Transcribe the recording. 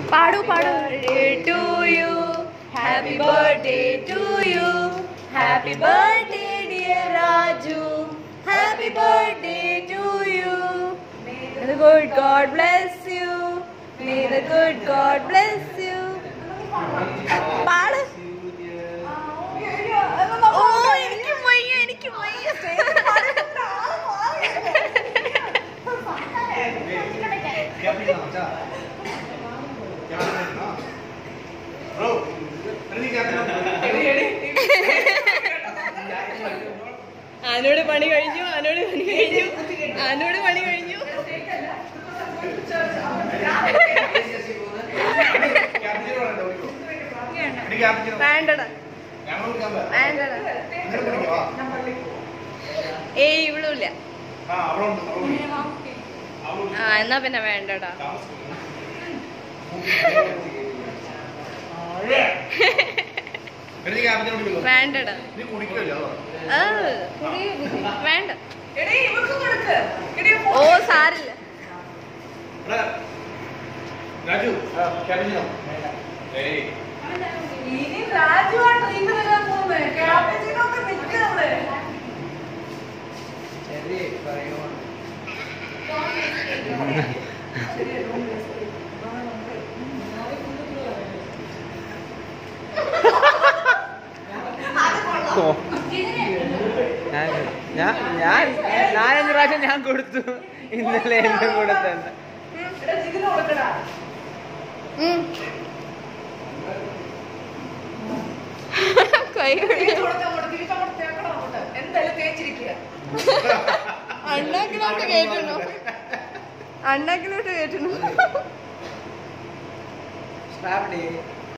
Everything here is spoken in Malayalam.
പാടൂ പാടൂ. To you, happy birthday to you, happy birthday dear Raju, happy birthday to you. May the good God bless you, may the good God bless you. പാട്. ഓ എനിക്ക് വയ്യ, എനിക്ക് വയ്യ. ആനോട് പണി കഴിഞ്ഞു, ആനോട് പണി കഴിഞ്ഞു, ആനോട് പണി കഴിഞ്ഞു. വേണ്ടടാ വേണ്ടടാ. ഏയ് ഇവളുമില്ല. ആ എന്നാ പിന്നെ വേണ്ടടാ. വേണ്ടടാ. വേണ്ട. ഓ സാരില്ല. നാലഞ്ച് പ്രാവശ്യം ഞാൻ കൊടുത്തു ഇന്നലെ എന്റെ കൂടെ തന്നെ. അണ്ണാക്കിലോട്ട് കേട്ടു, അണ്ണാക്കിലോട്ട് കേട്ടു.